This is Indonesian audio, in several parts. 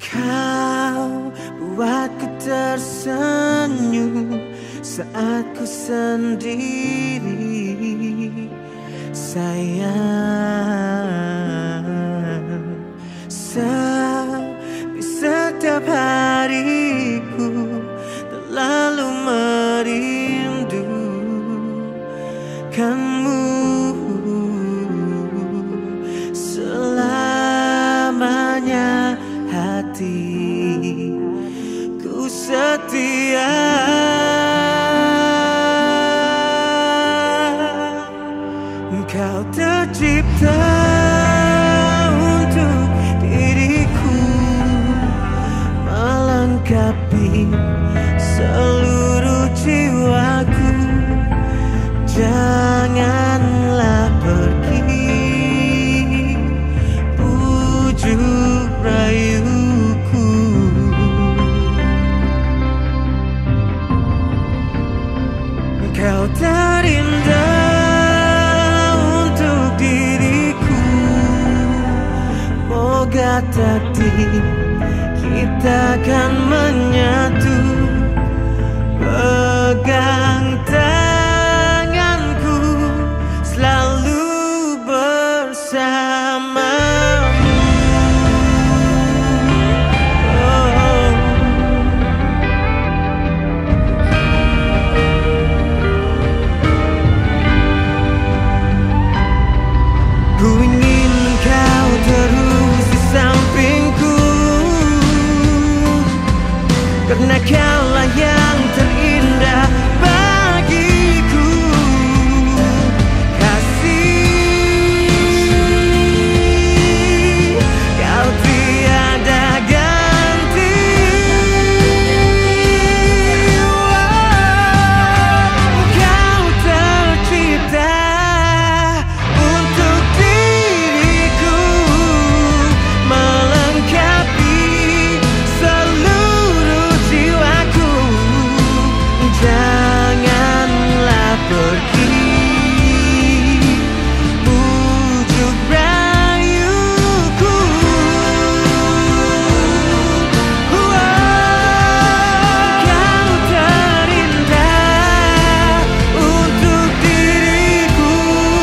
Kau buatku tersenyum saat ku sendiri, sayang. Sampai setiap hariku terlalu merindukanmu. Selamanya hatiku setia. Kau tercipta untuk diriku, melengkapi seluruh jiwaku. Janganlah pergi, bujuk rayuku. Kau terindah untuk diriku, moga takdir kita akan menyatu. Pegang tanganku, selalu bersamamu. Ku ingin kau terus di sampingku, karena kaulah yang terindah bagiku. Kasih, kau tiada ganti. Kau tercipta untuk diriku, melengkapi seluruh jiwaku. Janganlah pergi, bujuk rayuku. Kau terindah untuk diriku,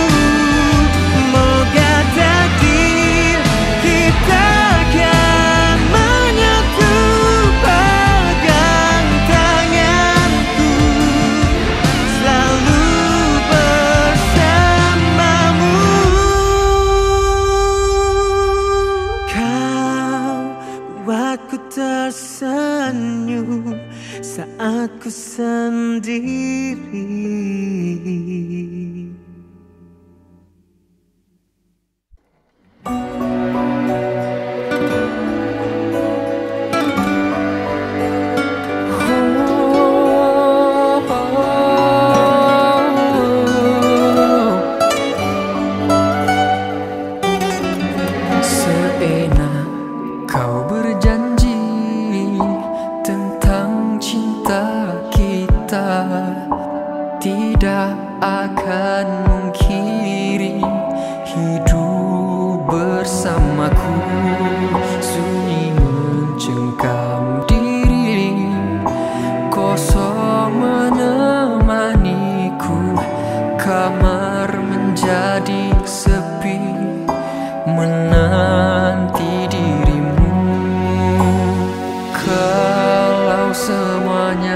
moga takdir kita akan menyatu. Pegang tanganku, selalu bersamamu. Kau buatku tersenyum saat ku sendiri. Seenak kau berjanji tentang cinta kita, tidak akan mungkiri hidup bersamaku. Sunyi mencengkam diri, kosong menemaniku. Kamar menjadi sepi, menanti dirimu. Kalau semuanya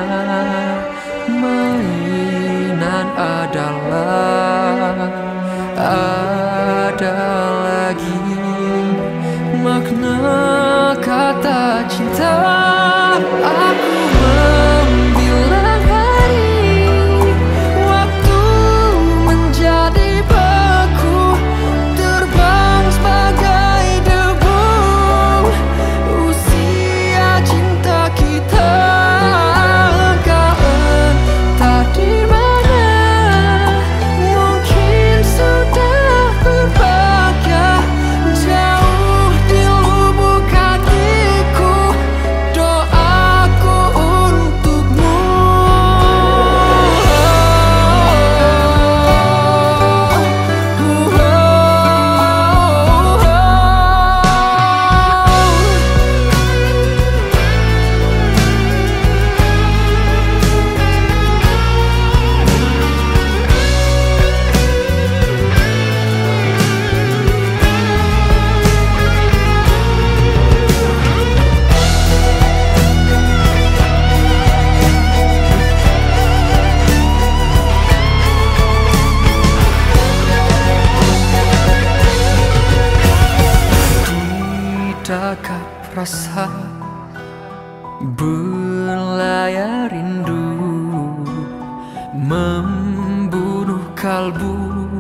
mainan adalah ada lagi makna kata cinta. Aku membilang hari, waktu menjadi beku, terbang sebagai debu. Usia cinta kita, kau entah di mana, mungkin sudah berbahagia jauh di lubuk hati. menangkap rasa belayar rindu, membunuh kalbu.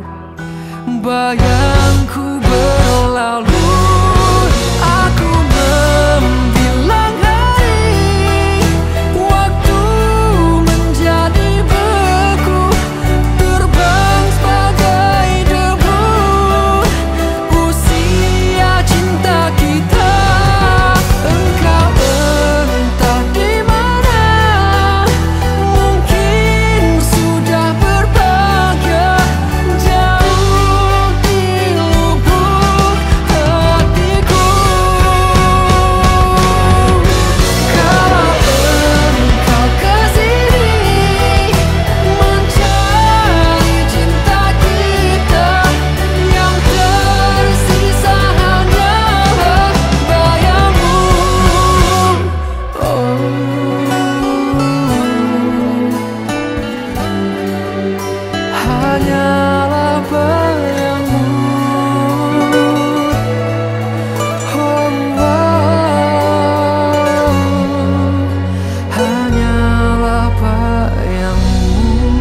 Bayangku berlalu, aku membilang hari, waktu menjadi beku, terbang sebagai debu. Usia cinta kita, engkau entah di mana, mungkin sudah berbahagia jauh di lubuk hatiku. Kalau engkau kesini mencari cinta kita, yang tersisa hanya bayangmu. Hanyalah bayangmu. Hanyalah bayangmu.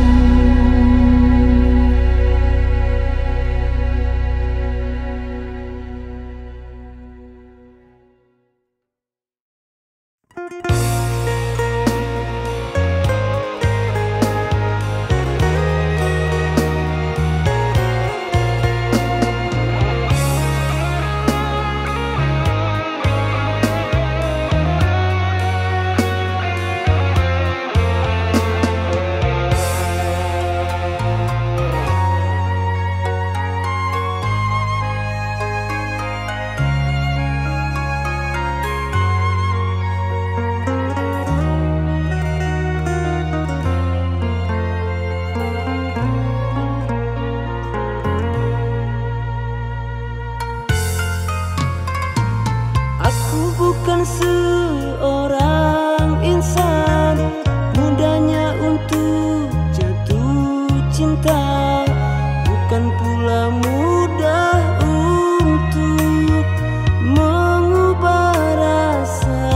Aku bukan seorang insan, mudahnya untuk jatuh cinta, bukan pula mudah untuk mengubah rasa.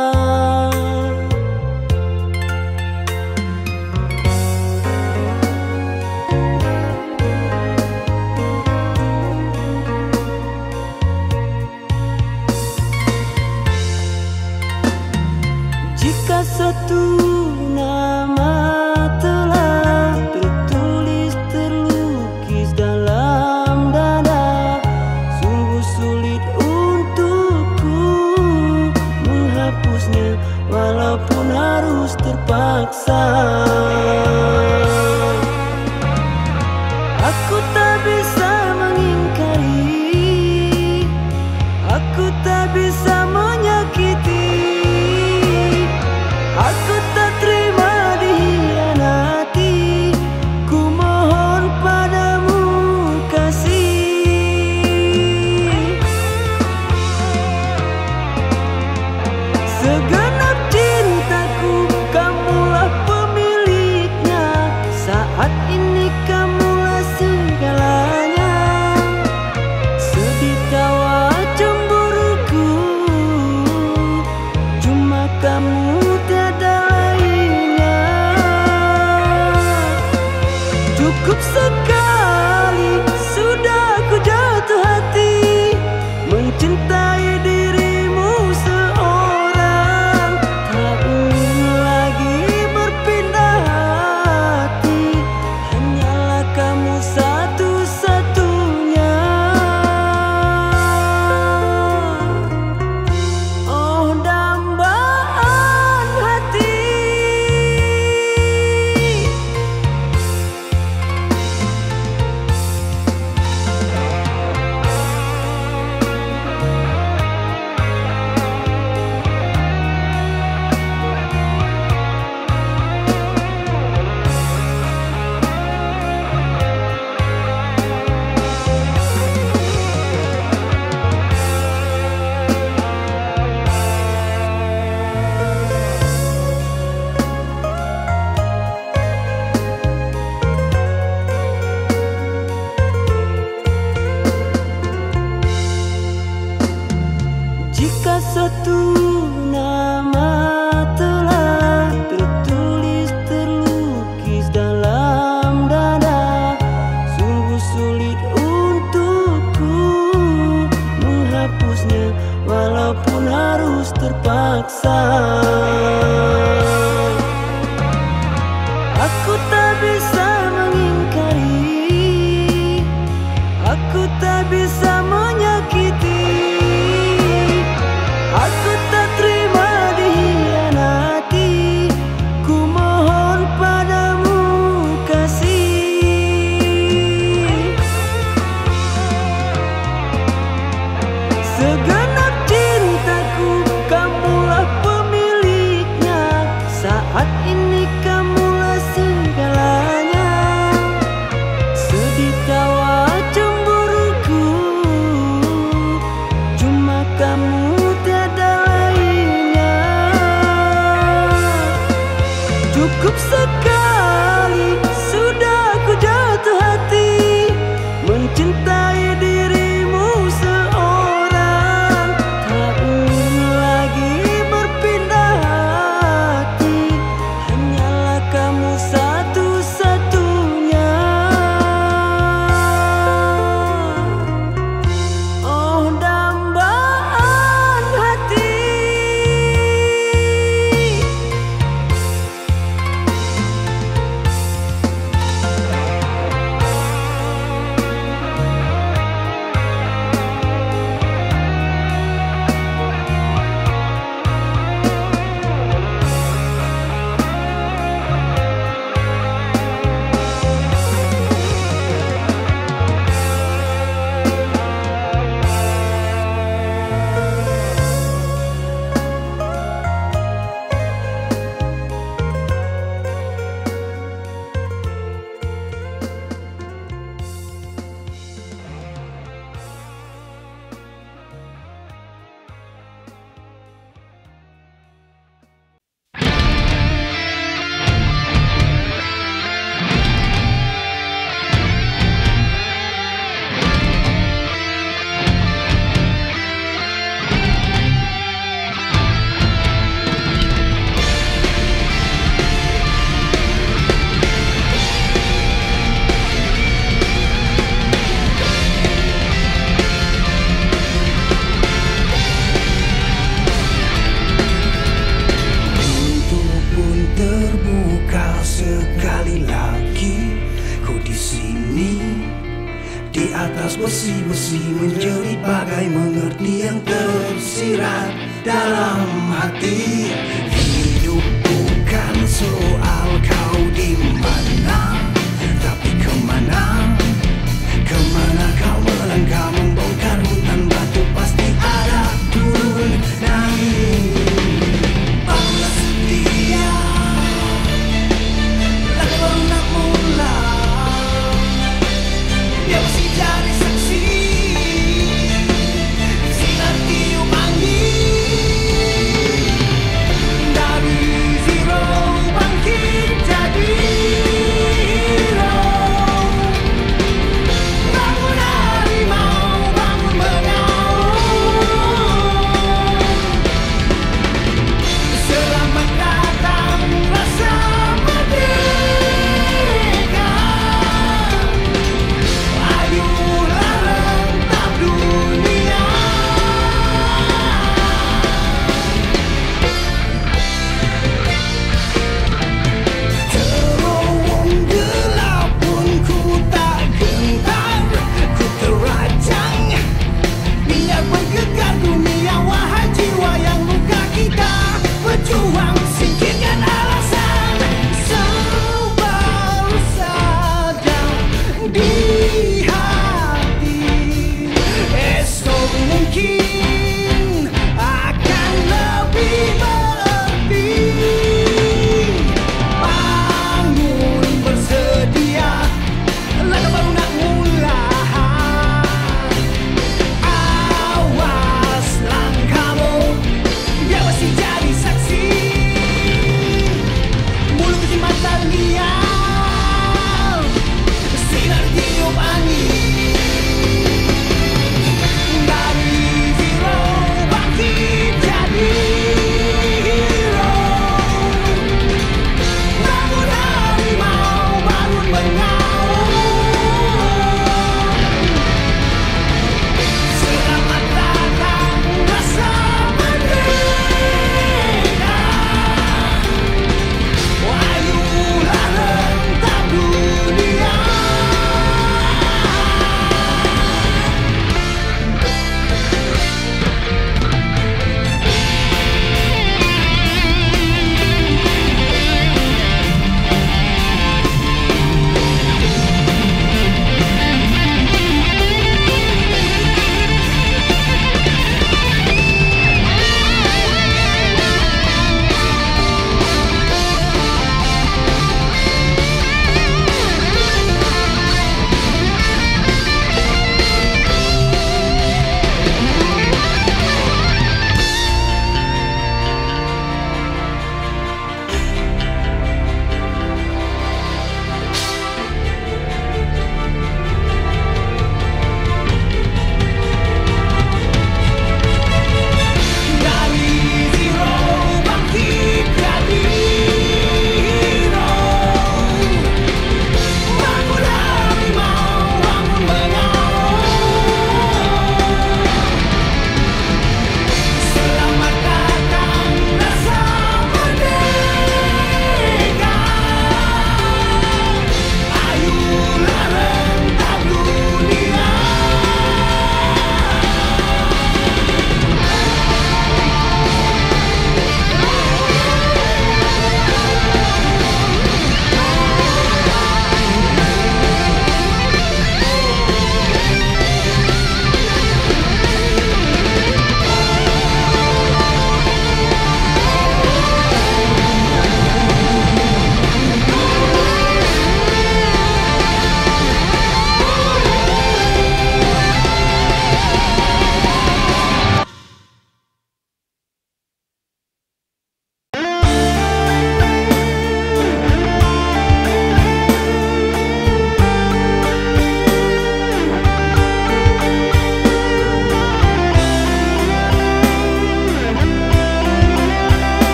Jika satu nama telah tertulis terlukis dalam dada, sungguh sulit untukku menghapusnya, walaupun harus terpaksa. Aku tak bisa mengingkari, aku tak bisa menyakiti, aku tak terima dikhianati. Ku mohon padamu kasih. Segenap cintaku, kamulah pemiliknya. Saat ini kamulah segalanya. Sedih tawa cemburuku, satu nama telah tertulis terlukis dalam dada. Sungguh sulit untukku menghapusnya, walaupun harus terpaksa. Aku tak bisa mengingkari, aku tak bisa menyakiti, aku tak terima dikhianati. Ku mohon padamu kasih. Segenap cintaku, kamulah pemiliknya. Saat ini kamulah segalanya. Sedih tawa cemburuku, cuma kamu tiada lainnya. Cukup sekali sudah ku jatuh hati mencintai dirimu seorang. Tak ingin lagi berpindah hati, hanyalah kamu satu-satunya. Oh dambaan hati. Sekali lagi ku di sini, di atas besi-besi menjerit bagai mengerti yang tersirat dalam hati. Hidup bukan soal kau di mana, tapi kemana. Kemana kau melangkah membongkar hutan batu, pasti ada turun nangis. Balas setia baru nak mula, dia masih jadi saksi. Sinar tiup angin dari zero bangkit.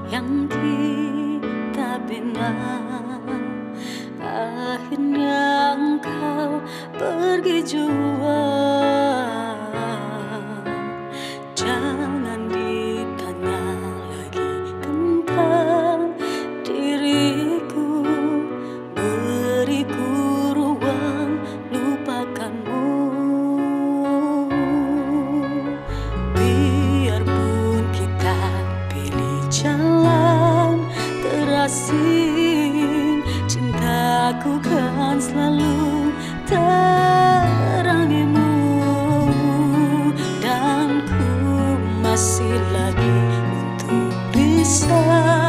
yang kita bina. Akhirnya engkau pergi jua. Jangan ditanya lagi tentang diriku, beriku ruang lupakanmu. Biarpun kita pilih jalan terasing, cintaku kan selalu terangimu. Dan ku masih lagi untuk bisa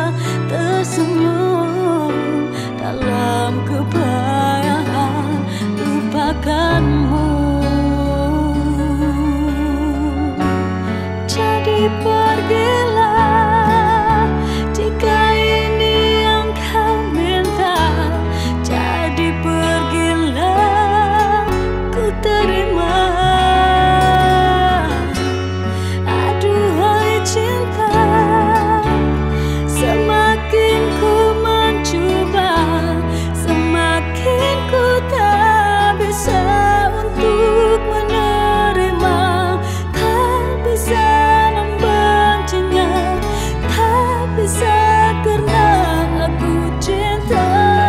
tersenyum dalam kepayahan lupakanmu. Jadi pergilah jika ini yang kau minta. Jadi pergilah, ku terima. Aduhai cinta, semakin ku mencoba, semakin ku tak bisa untuk menerima, tak bisa membencinya, tak bisa karena aku cinta.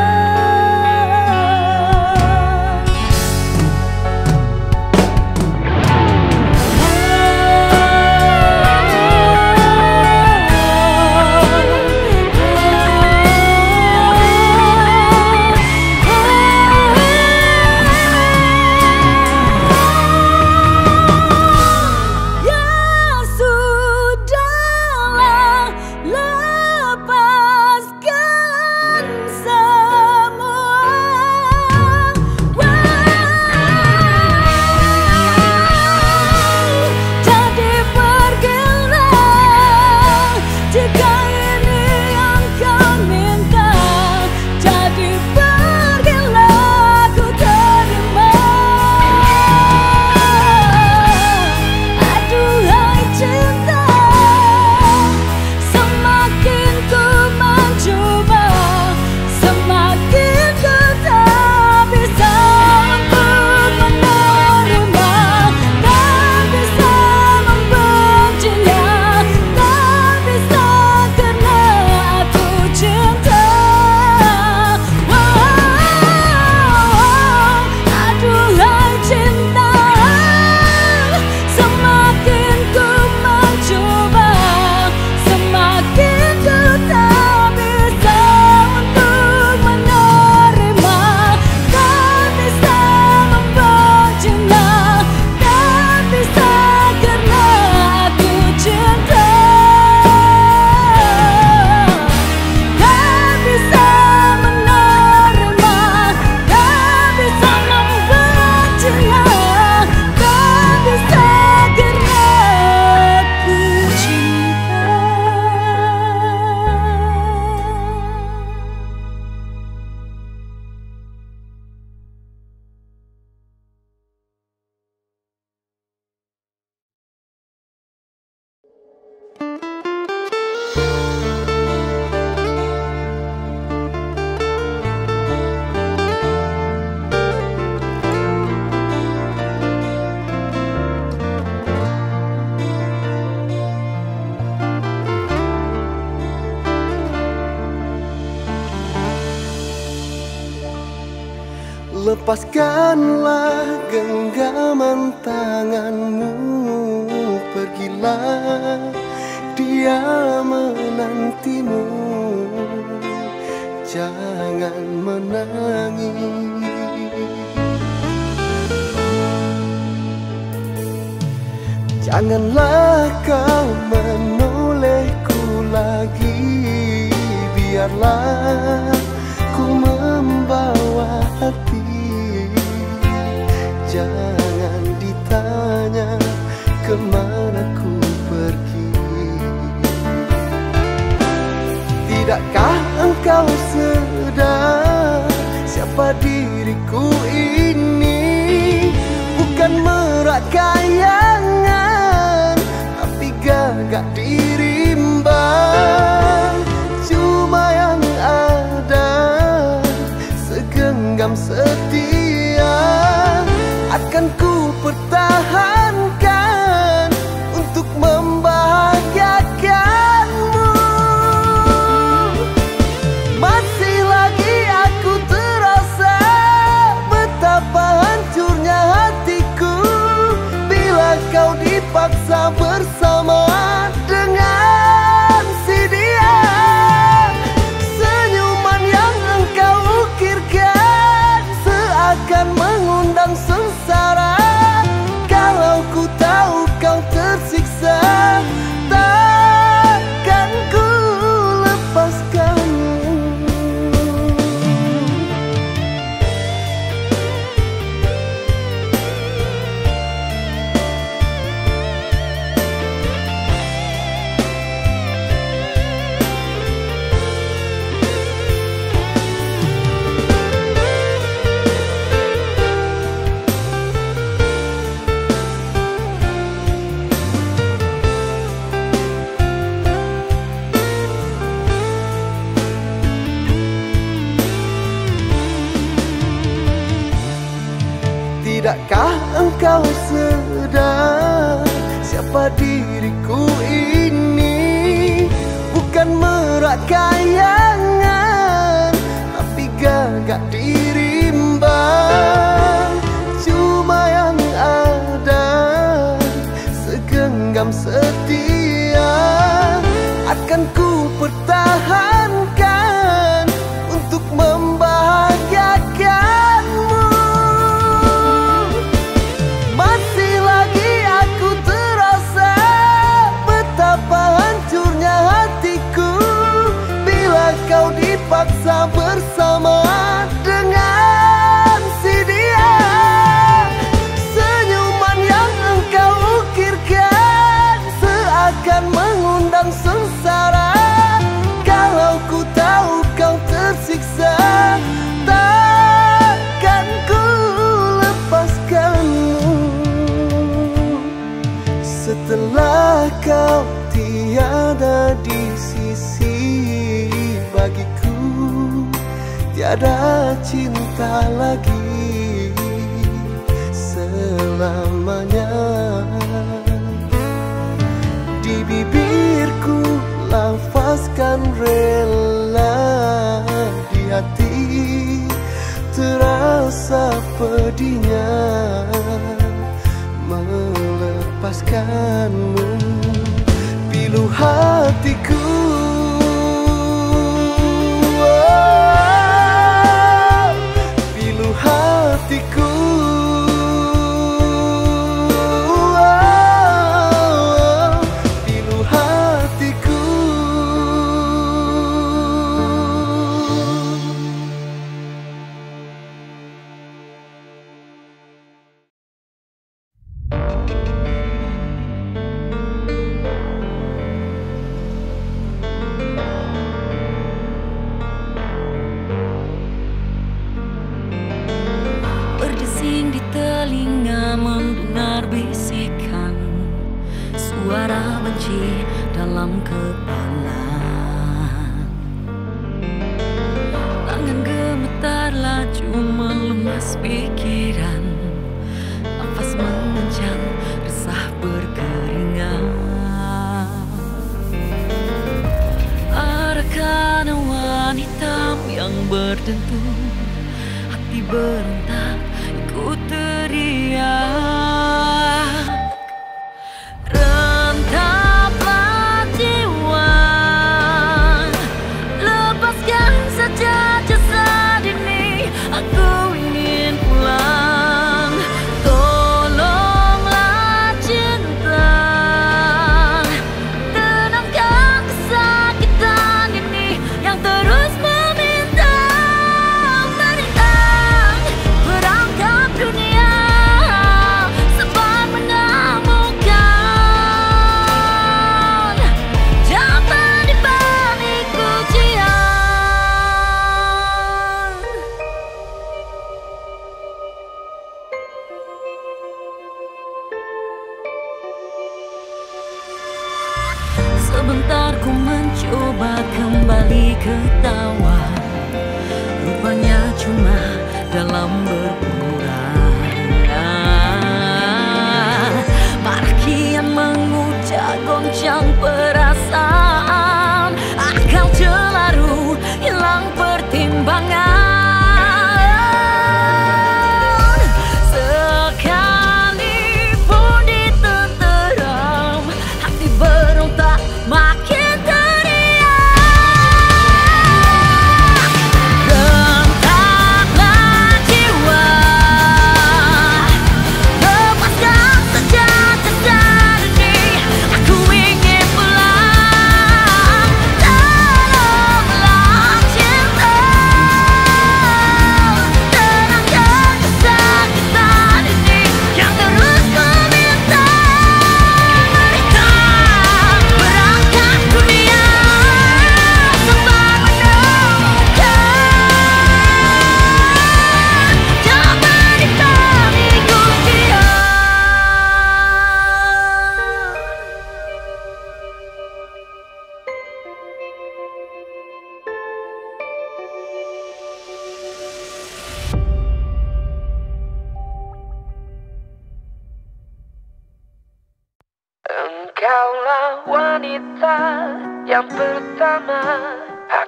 Ya sudahlah, lepaskan semua. Jadi pergilah jika ini yang kau minta. Jadi pergilah, ku terima. Aduhai cinta, semakin ku mencoba, semakin ku tak bisa untuk menerima, tak bisa membencinya, tak bisa karena aku cinta. Aduhai cinta, semakin ku mencoba, semakin ku tak bisa untuk menerima, tak bisa membencinya, tak bisa karena aku cinta. Tak bisa menerima, tak bisa membencinya, tak bisa karena aku cinta. Lepaskanlah genggaman tanganmu, pergilah, dia menantimu. Jangan menangis, janganlah kau menolehku lagi. Biarlah ku membawa hati. Jangan ditanya kemana ku pergi. Tidakkah engkau sedar siapa diriku ini? Bukan merak kayangan, tapi gagak dirimba. Tidakkah engkau sedar siapa diriku ini? Bukan merak kayangan, tapi gagak dirimbang. Cuma yang ada segenggam setia akan ku pertahankan untuk membahagiakanmu. Masih lagi aku terasa betapa hancurnya hatiku bila kau dipaksa bersama dengan si dia. Senyuman yang engkau ukirkan seakan mengundang sengsara. Kalau ku tahu kau tersiksa, takkan ku lepaskanmu. Setelah kau tiada di sisi bagiku, tiada cinta lagi selamanya. Di bibirku lafazkan rela, di hati terasa pedihnya melepaskanmu. Pilu hatiku, pilu hatiku, pilu hatiku. Berdesing di telinga mendengar bisikan suara benci dalam kepala. Tangan gemetar laju melemas pikiran, nafas mengencang, resah berkeringat. Adakah awan hitam yang berdentum, hati berontak, ku teriak. Rentaplah jiwa, lepaskan saja jasad ini. Aku ingin pulang, tolonglah cinta, tenangkan kesakitan ini yang terus meminta. Merintang perangkap dunia, sempat mengamukan, jangan di balik ujian. Sebentar ku mencoba kembali ketawa, rupanya cuma dalam berpura. Marah kian mengucap goncang perasaan, akal celaru hilang pertimbangan. Sekalipun ditenteram, hati berontak makin teriak. Rentaklah jiwa, lepaskan saja jasad ini. Aku ingin pulang, tolonglah cinta,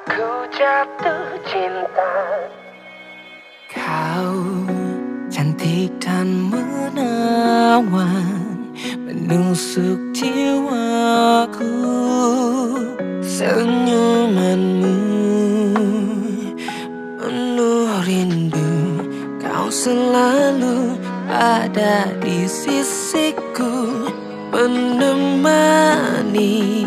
aku jatuh cinta. Kau cantik dan menawan, menusuk jiwaku. Senyumanmu penuh rindu, kau selalu ada di sisiku, menemani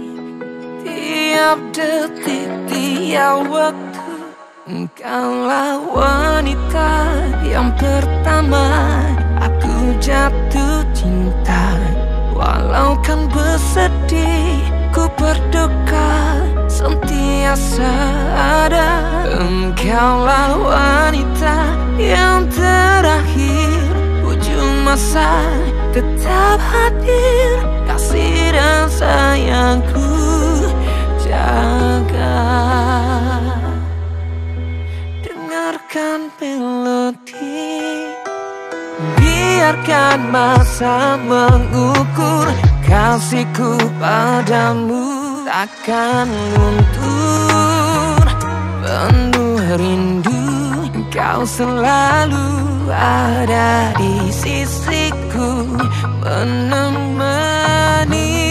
tiap detik, tiap waktu. Engkaulah wanita yang pertama aku jatuh cinta. Walau kan bersedih, ku berduka, sentiasa ada. Engkaulah wanita yang terakhir, ujung masa tetap hadir. Kasih dan sayangku jaga. Dengarkan melodi, biarkan masa mengukur. Kasihku padamu takkan luntur. Penuh rindu, kau selalu ada di sisiku, menemani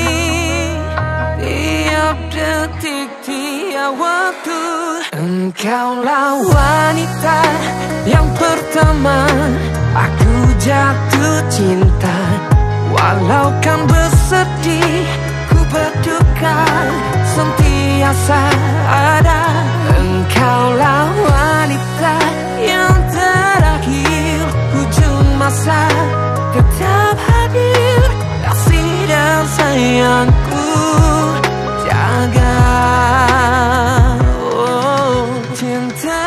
tiap detik, tiap waktu. Engkaulah wanita yang pertama aku jatuh cinta. Walau kan bersedih, ku berduka, sentiasa ada. Engkaulah wanita yang terakhir, ujung masa tetap hadir. Kasih dan sayangku jaga. Oh, cinta.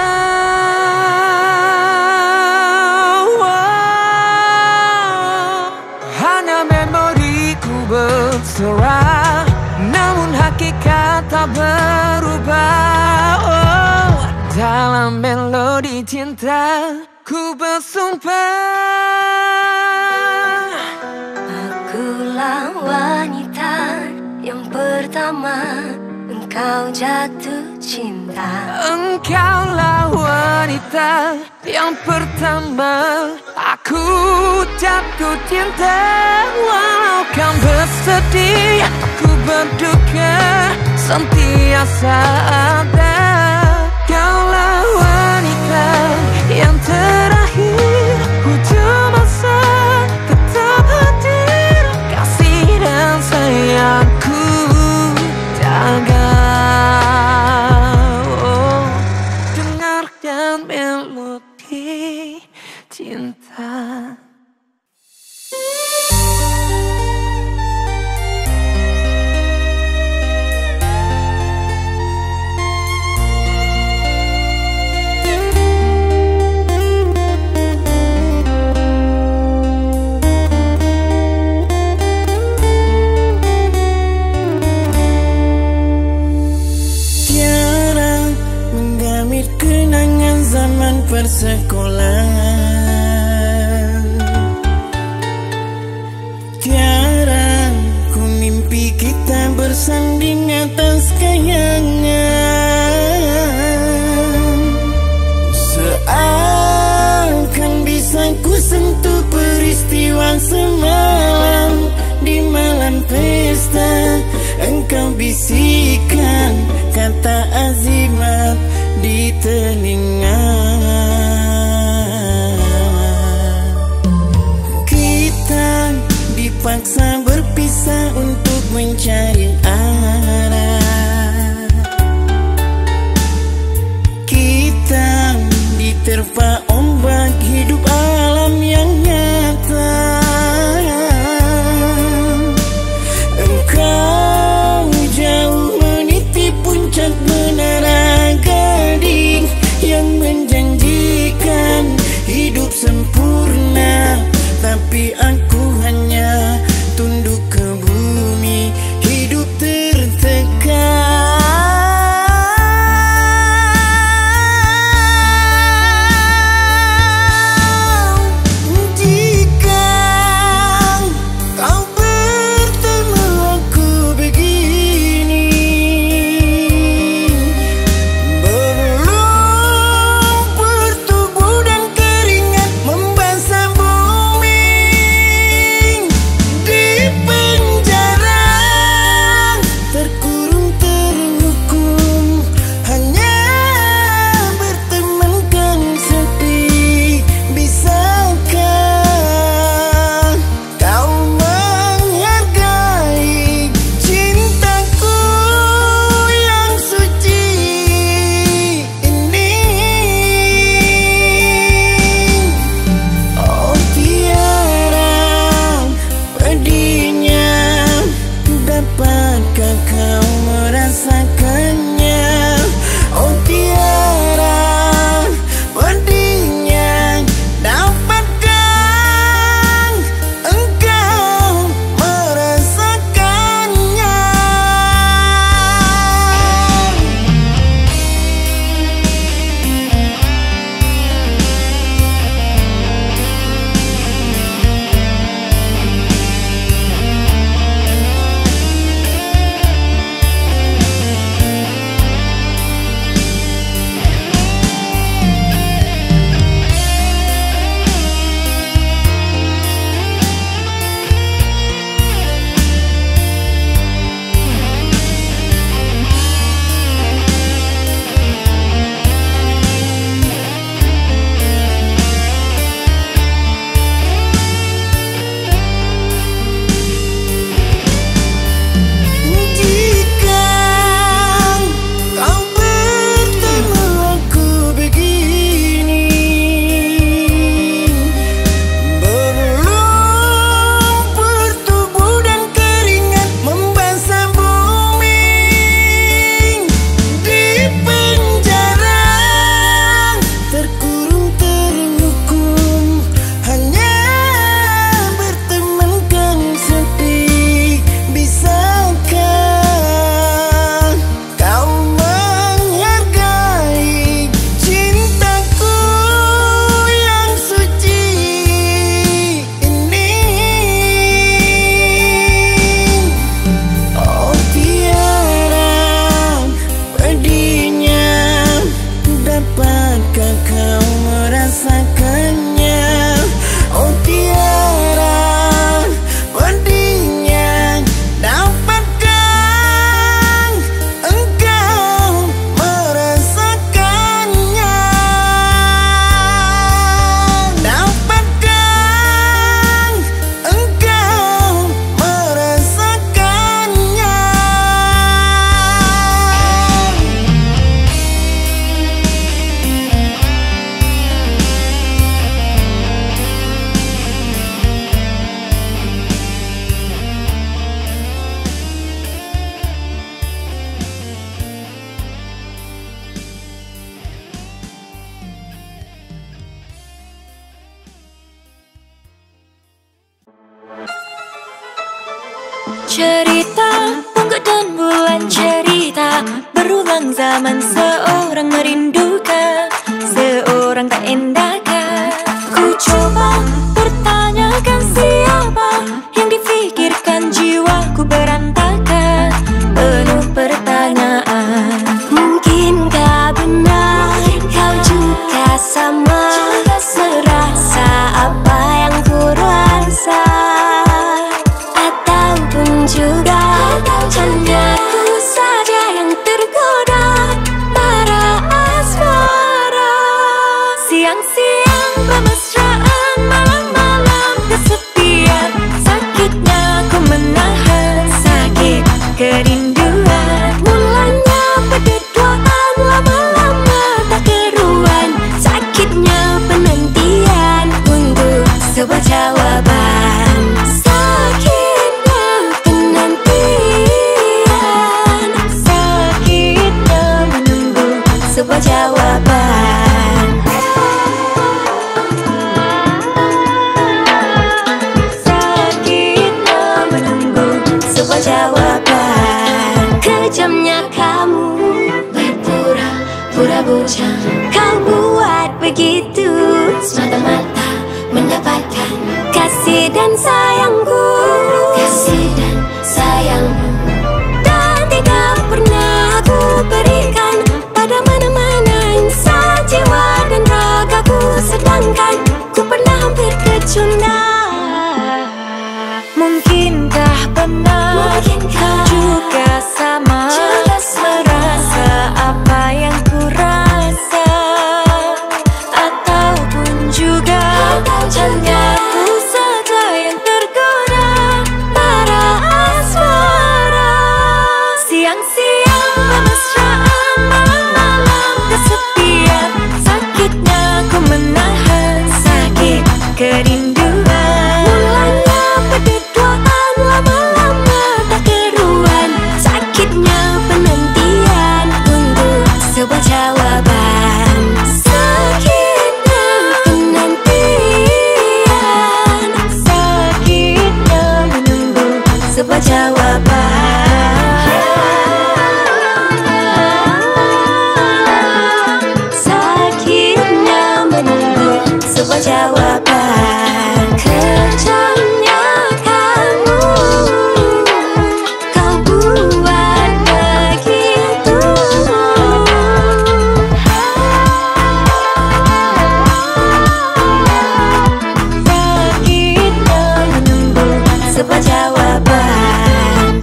Berserah, namun hakikat tak berubah. Oh, dalam melodi cinta ku bersumpah. Akulah wanita yang pertama engkau jatuh cinta. Engkaulah wanita yang pertama aku jatuh cinta. Walau kan bersedih, ku berduka, sentiasa ada. Kaulah wanita yang terakhir, ujung masa tetap hadir. Kasih dan sayangku jaga. Oh, dengarkan melodi cinta. Tiada menggamit kenangan zaman persekolahan. Tiada ku mimpi kita bersanding atas kayangan. Seakan bisa ku sentuh peristiwa semalam. Di malam pesta engkau bisikan kata azimat di telinga. Kita dipaksa berpisah untuk mencari arah. Kita diterpa ombak hidup alam yang nyata. Engkau jauh meniti puncak menara gading yang menjanjikan hidup sempurna, tapi aku hanya tunduk ke bumi, hidup tertekan. cerita, pungguk dan bulan cerita. Berulang zaman seorang merindukan, seorang tak endahkan. Ku coba pertanyakan siapa yang difikirkan, jiwaku berantakan, penuh pertanyaan. Mungkinkah benar kau juga sama, merasa apa yang ku rasa, ataupun juga hanya ku saja yang tergoda para asmara. Siang-siang bermesraan, malam-malam kesepian, sakitnya ku menahan sakit kerinduan. Mulanya berduaan, lama-lama tak keruan, sakitnya penantian untuk sebuah jawaban. Sakitnya penantian, sakitnya menunggu sebuah jawaban. Sakitnya menunggu sebuah jawaban. Kejamnya kamu berpura-pura bujang, kau buat begitu semata-mata mendapatkan kasih dan sayangku, kasih dan sayangmu. Dan tidak pernah aku berikan pada mana-mana insan jiwa dan ragaku, sedangkan ku pernah hampir kecundang. Mungkinkah benar kau juga sama, merasa apa yang ku rasa, ataupun juga hanya ku saja yang tergoda para asmara. Siang-siang bermesraan, malam-malam kesepian, sakitnya ku menahan sakit kerinduan. Mulanya berduaan, lama-lama tak keruan, sakitnya penantian untuk sebuah jawaban. Sakitnya penantian, sakitnya menunggu sebuah jawaban. Sakitnya menunggu sebuah jawaban. Kejamnya kamu, kau buat begitu. Sakitnya menunggu sebuah jawaban.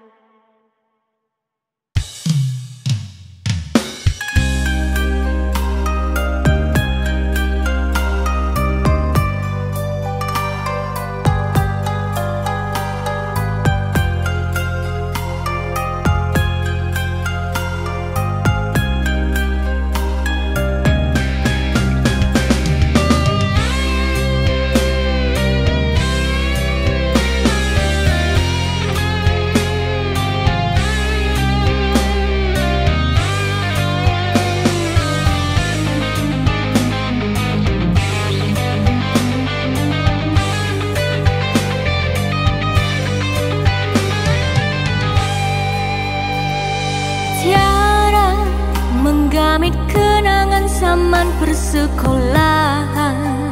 Tiara menggamit kenangan zaman persekolahan.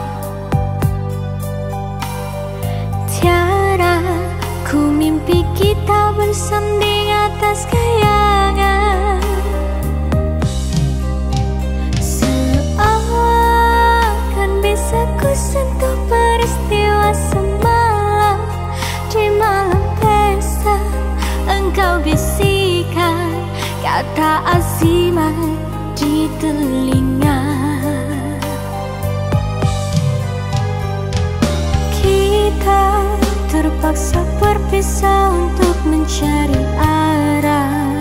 Tiara ku mimpi kita bersanding atas kayangan, seakan bisa ku sentuh peristiwa semalam. Di malam pesta engkau bisikan kata azimat di telinga. Kita terpaksa berpisah untuk mencari arah.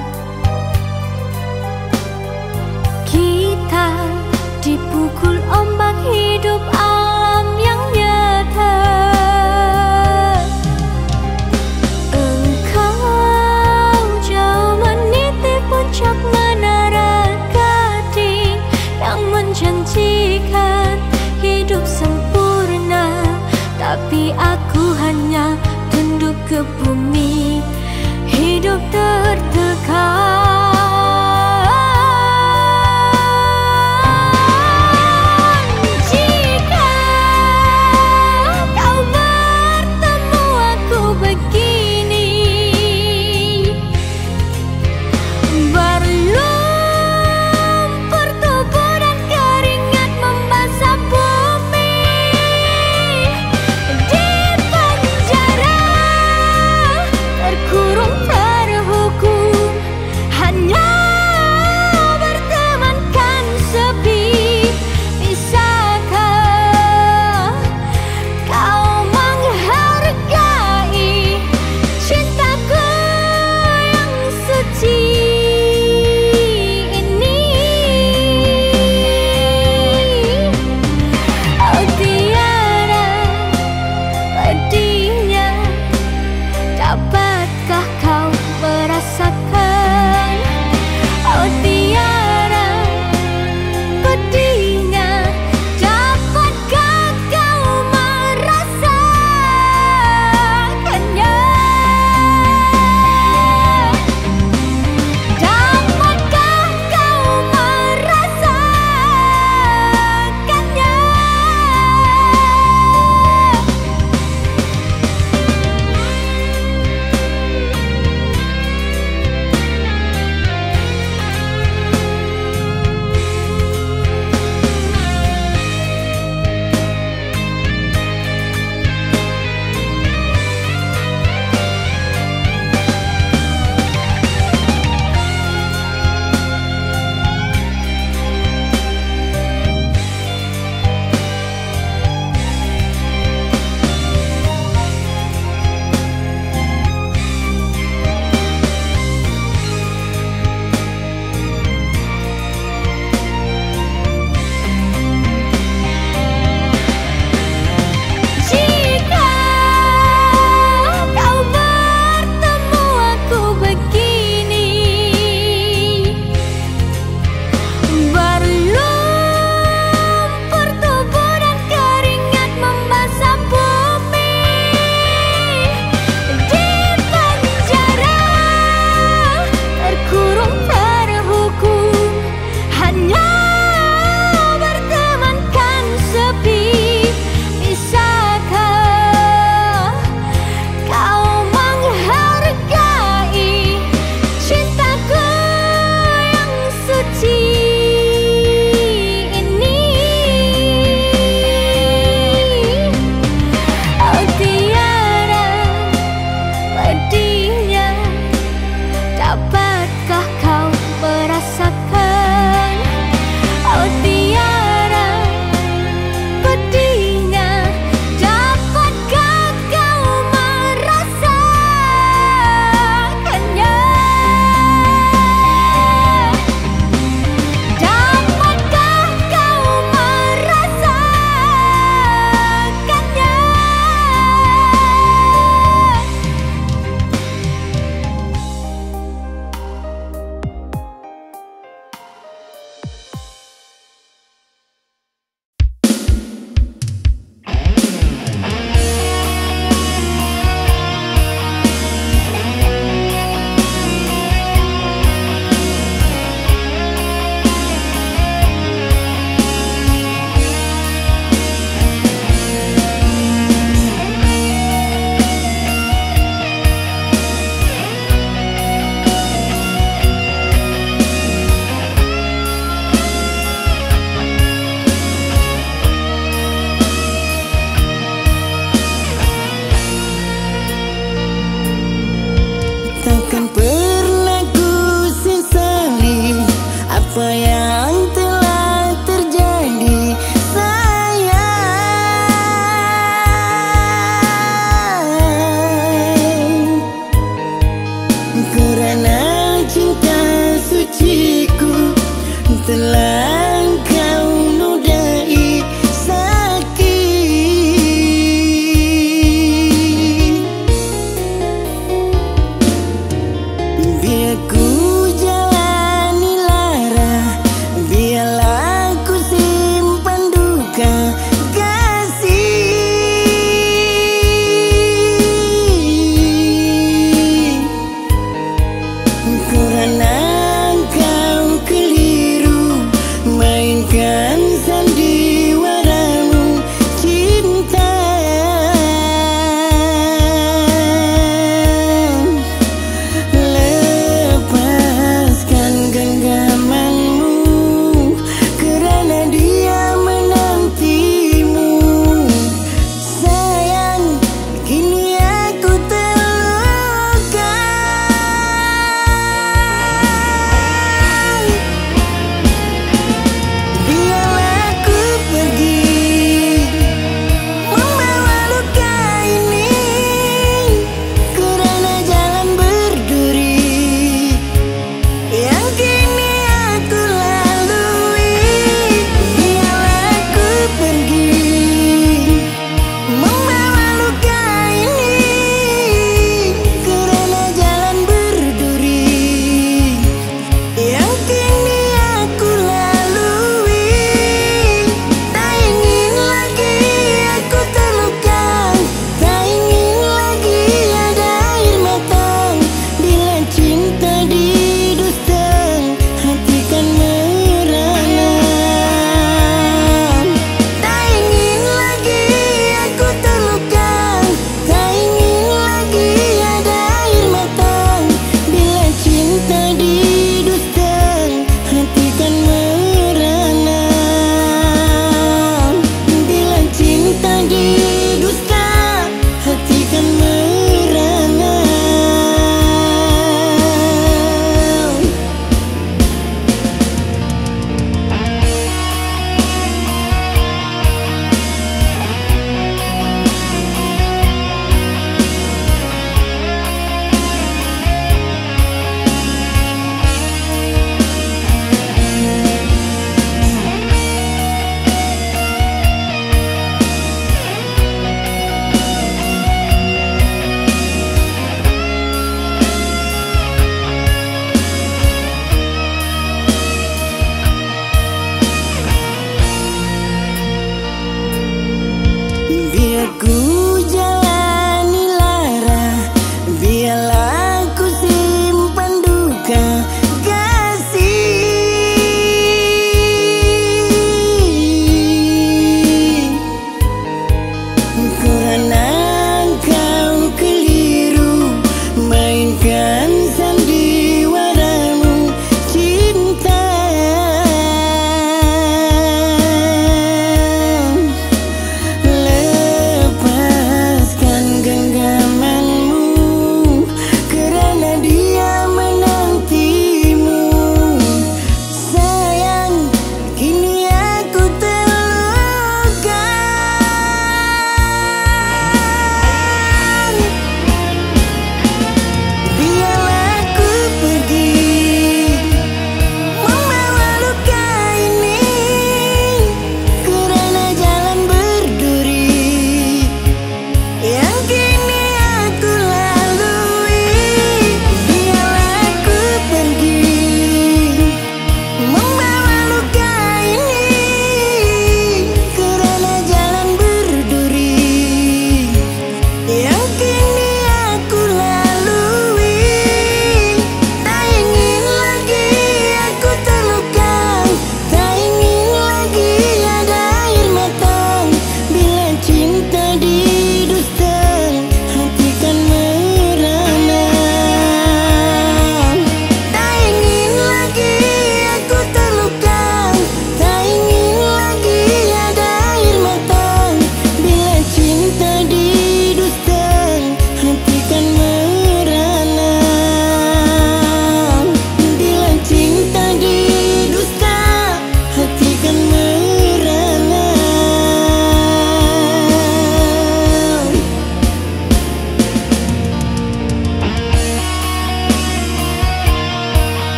Kita dipukul ombak hidup alam yang nyata. Puncak menara gading yang menjanjikan hidup sempurna, tapi aku hanya tunduk ke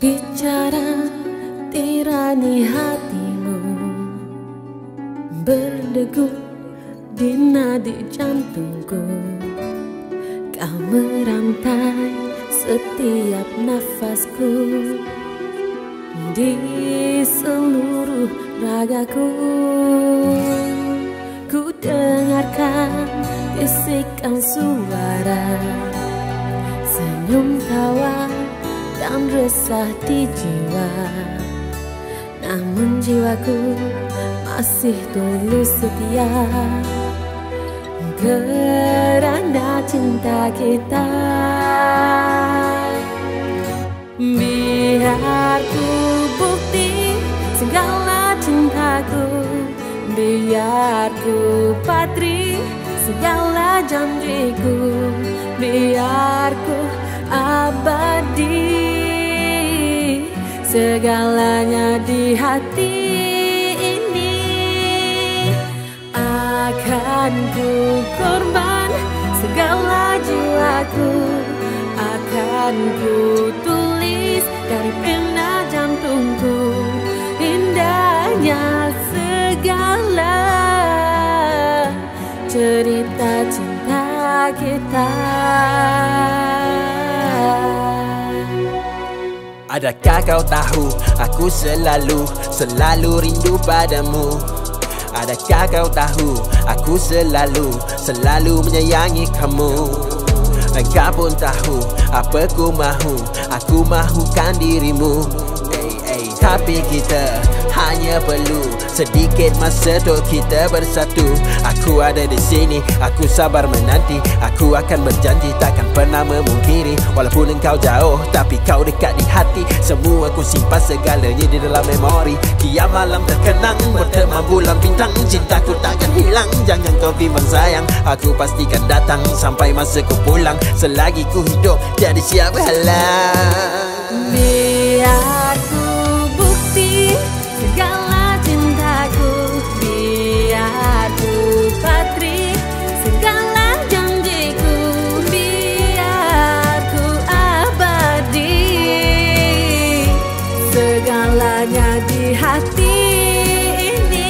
Bicara tirani hatimu, berdegup di nadi jantungku. Kau merantai setiap nafasku, di seluruh ragaku. Ku dengarkan bisikan suara, senyum tawa dan resah di jiwa. Namun jiwaku masih tulus setia, kerana cinta kita. Biar ku bukti segala cintaku, biar ku patri segala janjiku, biar ku abadi segalanya di hati ini. Akan ku korban segala jiwaku, akan ku tulis dari pena jantungku indahnya segala cerita cinta kita. Adakah kau tahu aku selalu rindu padamu? Adakah kau tahu aku selalu menyayangi kamu? Engkau pun tahu apa aku mahukan dirimu. Tapi kita hanya perlu sedikit masa untuk kita bersatu. Aku ada di sini, aku sabar menanti. Aku akan berjanji takkan pernah memungkiri. Walaupun engkau jauh, tapi kau dekat di hati. Semua aku simpan segalanya di dalam memori. Tiap malam terkenang, berteman bulan bintang. Cintaku takkan hilang, jangan kau bimbang sayang. Aku pastikan datang sampai masa ku pulang. Selagi ku hidup, tiada siapa halang. Biar ku bukti segala cintaku, biar ku patri segala janjiku, biar ku abadi segalanya di hati ini.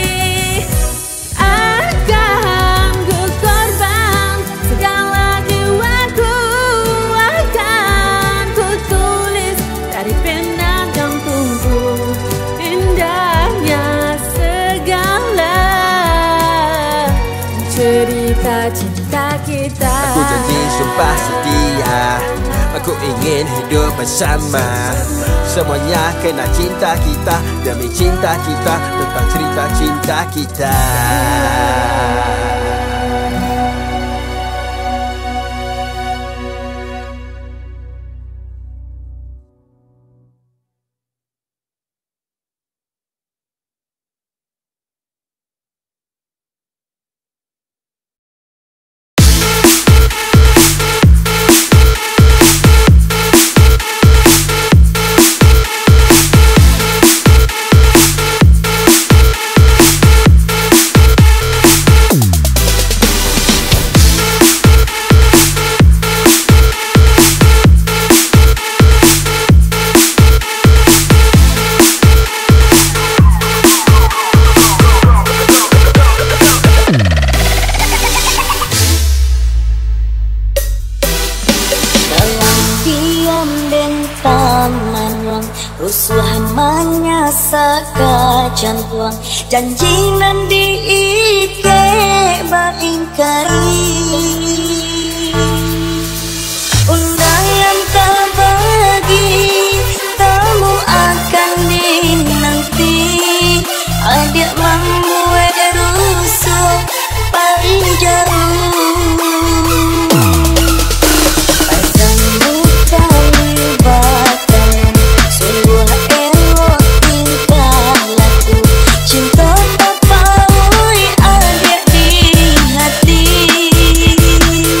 Akan ku korban segala jiwaku, akan ku tulis dari pena jantungku indahnya segala cerita cinta kita. Aku janji sumpah setia, aku ingin hidup bersama. Semuanya kena cinta kita, demi cinta kita, tentang cerita cinta kita. Rusuhan menyasaka jantuang, janji nan diike baingkari. Undangan tak bagi, tamu akan dinanti. Adik membuat rusuh paling jauh. Cinta tak paui adik di hati.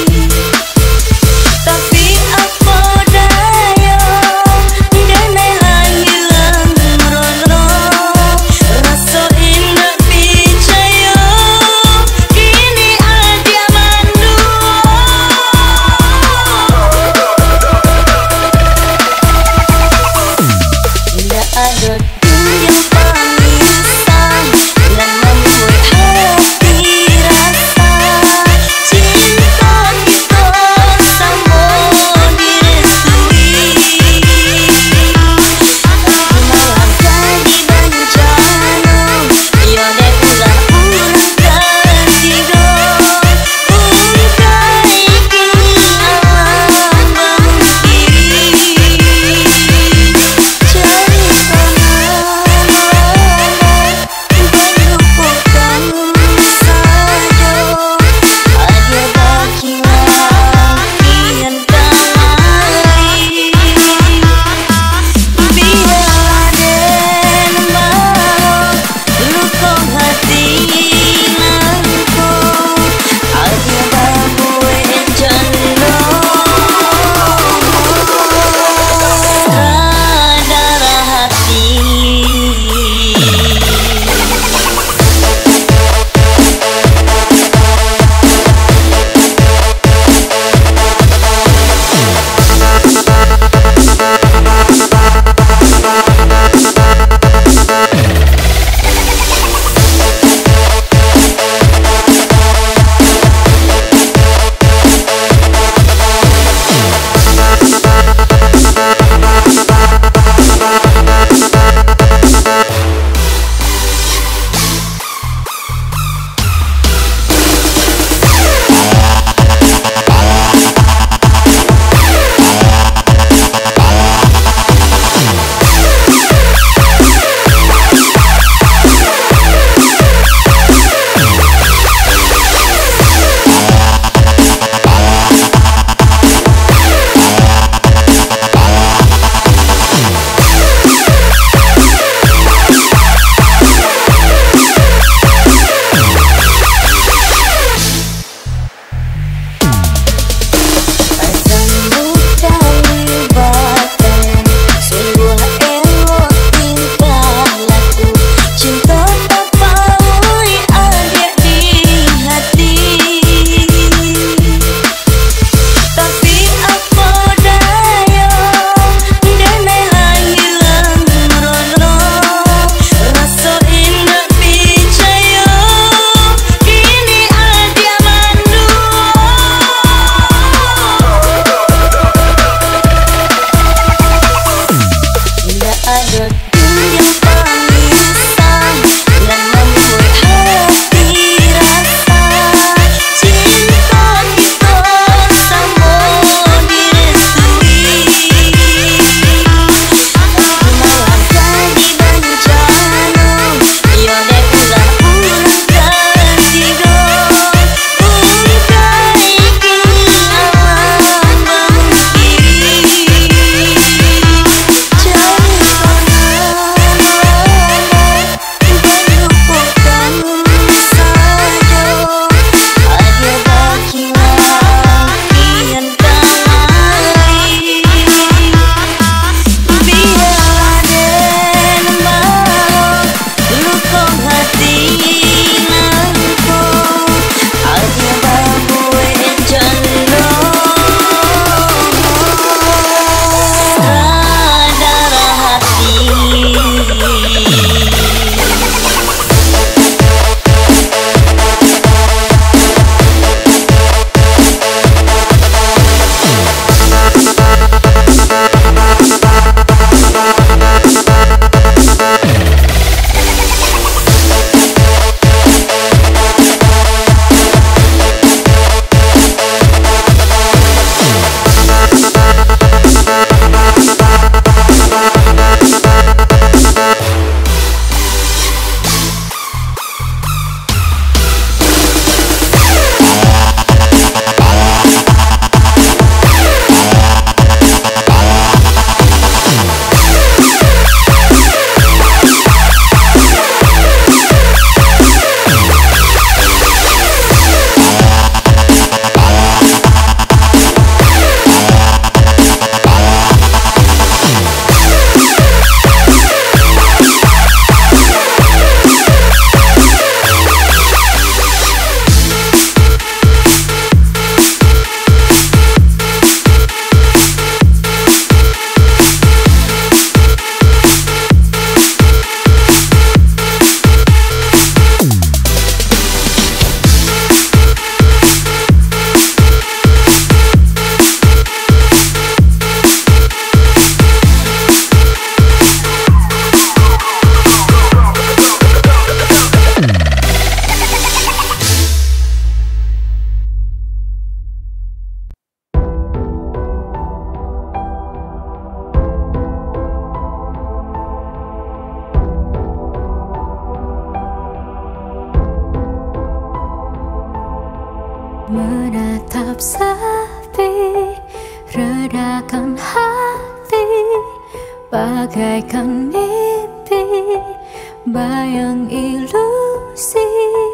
hidup sepi, redakan hati bagaikan mimpi, bayang ilusi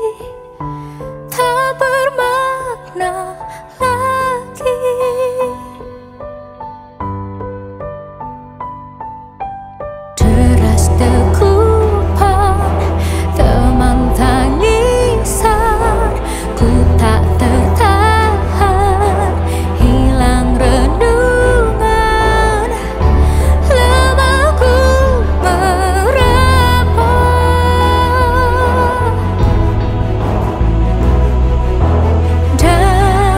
tak bermakna lagi. Deras degupan teman tangisan, ku tak tertahan, hilang renungan, lemahku merapat.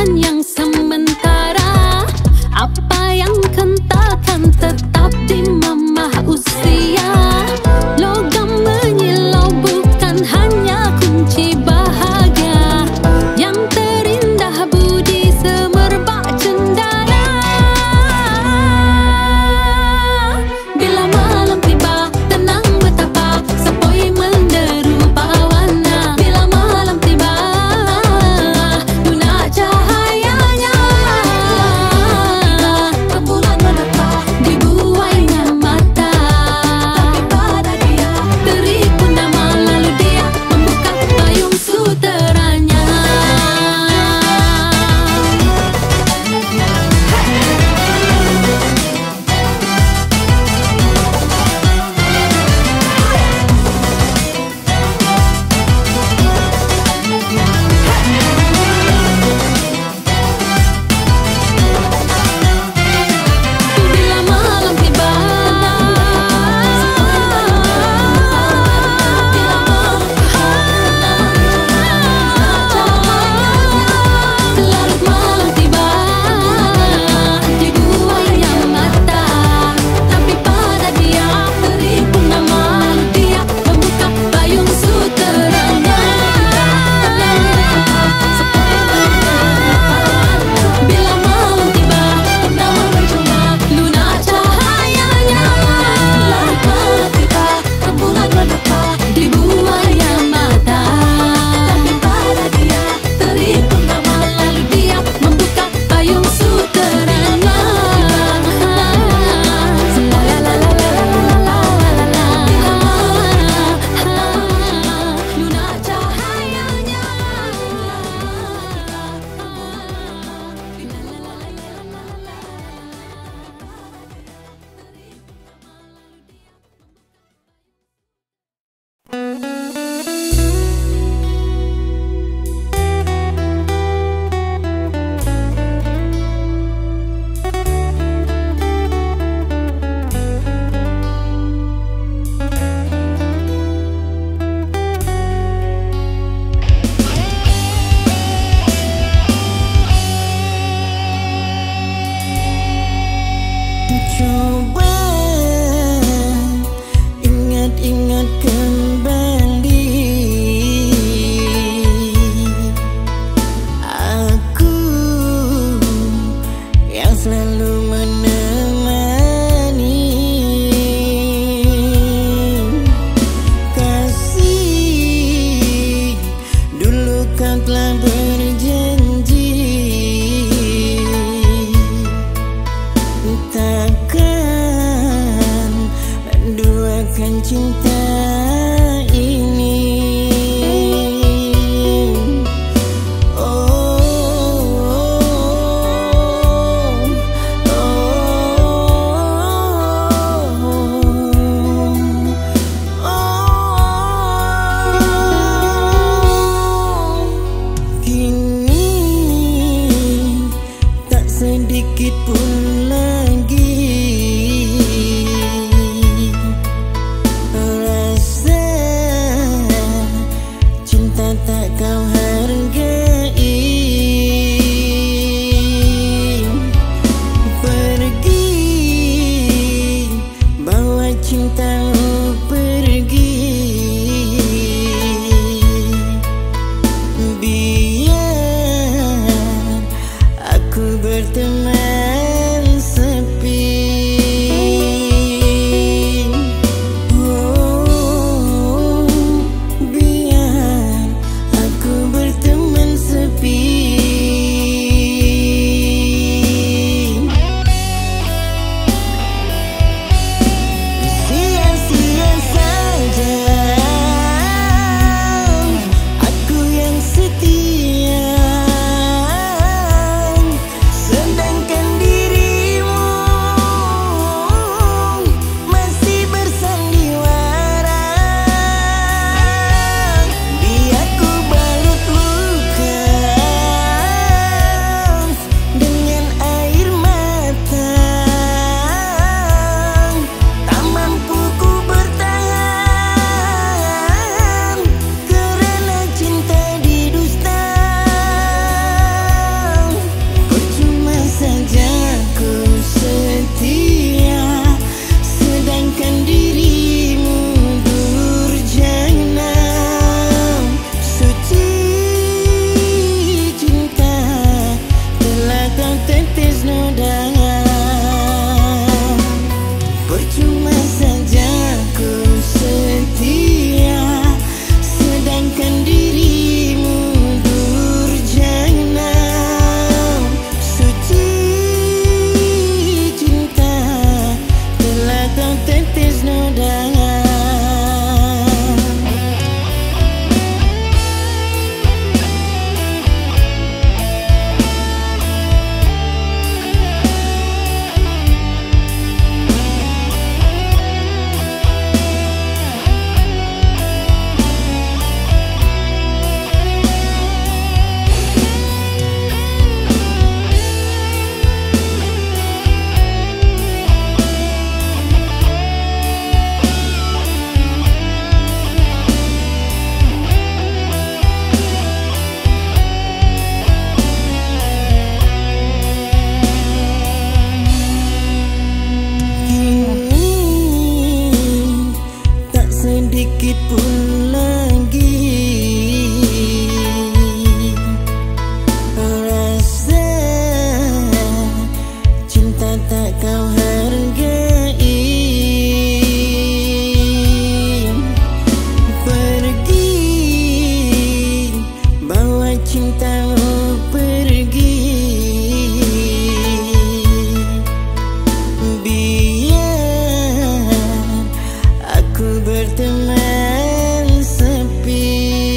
hubungan yang sementara. Apa yang kentakan tetap di mamah usia. Logam menyilau bukan hanya kunci bahagia. Yang terindah budi semerbak cendana. Bila malam tiba tenang betapa sepoi menderu bawana. Bila malam tiba lunak cahayanya. Rembulan menetap di buainya mata. Tapi pada dia teripu nama lalu dia membuka payung suteranya. Bila malam tiba larut malam tiba di buainya mata. Tapi pada dia teripu nama dia membuka payung suteranya. Bila malam tiba pertama mencoba lunak cahayanya. Larut malam tiba rembulan menetap di buainya mata. Tapi pada dia teripu nama lalu dia membuka payung suteranya. Lunak cahayanya. Coba ingat-ingat kembali. Aku yang selalu menemani. Kasih, dulu kau telah berjanji takkan duakan cinta ini. Kini tak sedikit pun lagi rasa sedikit pun lagi. Rasa cinta tak kau hargai. Pergi, bawa cintamu pergi. Biar aku berteman sepi.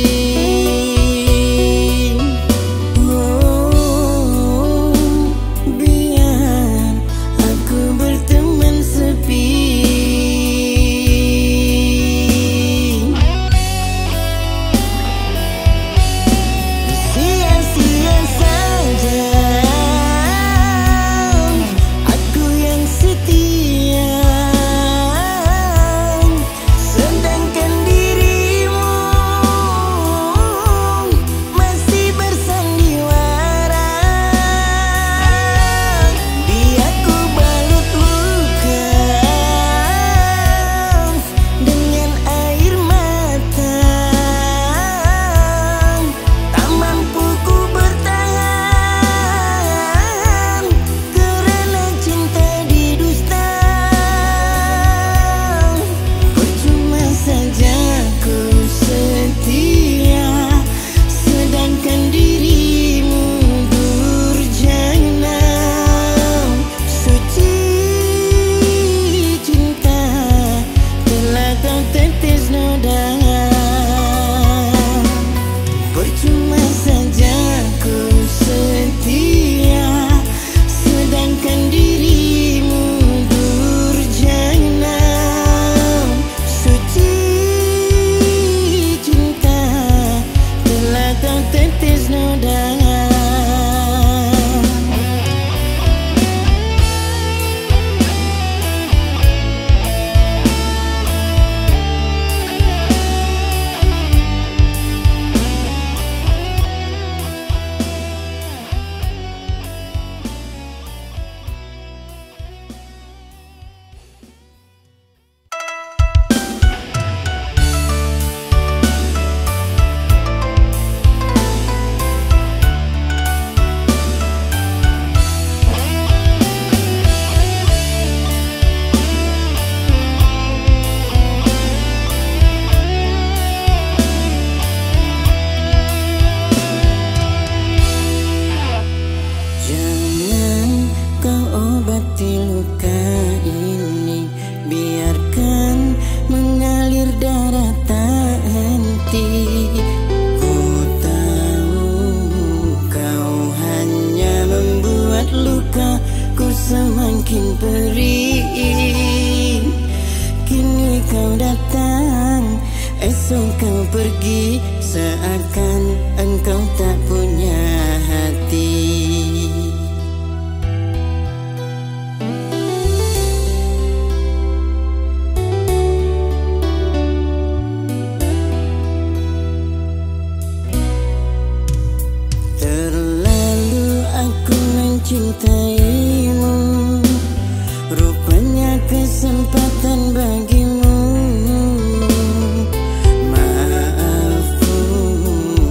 Oh, biar aku berteman sepi. Sia-sia saja aku yang setia, sedangkan dirimu masih bersandiwara. Biar ku balut luka dengan air mata. Tak mampu ku bertahan kerana cinta didusta. Percuma saja ku setia, sedangkan dirimu durjana. Suci cinta telah kau tetes noda. Percuma saja ku setia, sedangkan dirimu durjana. Suci cinta telah kau tetes noda. Jangan kau obati luka ini, biarkan mengalir darah tak henti. Ku tahu kau hanya membuat lukaku semakin perih. Kini kau datang, esok kau pergi, seakan engkau tak punya hati. Terlalu aku mencintaimu, rupanya kesempatan bagimu. Maafku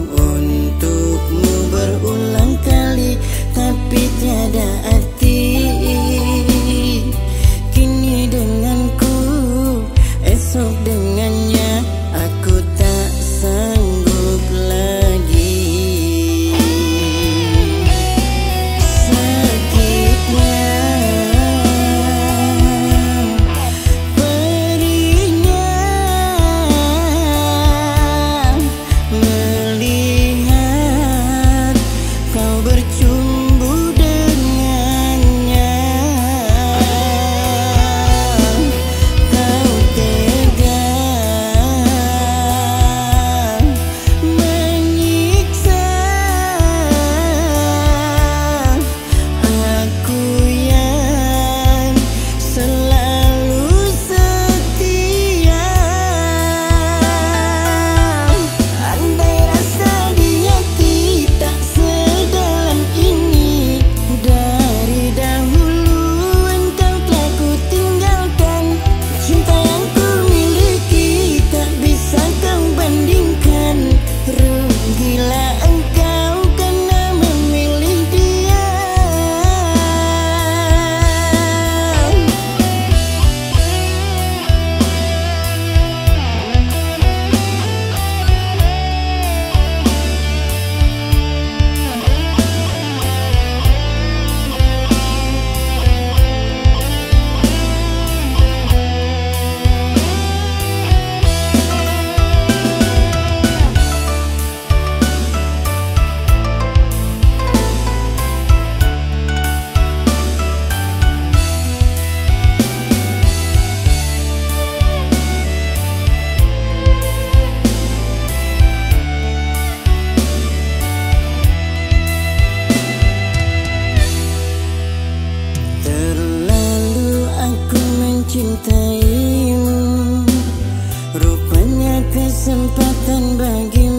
kesempatan bagimu.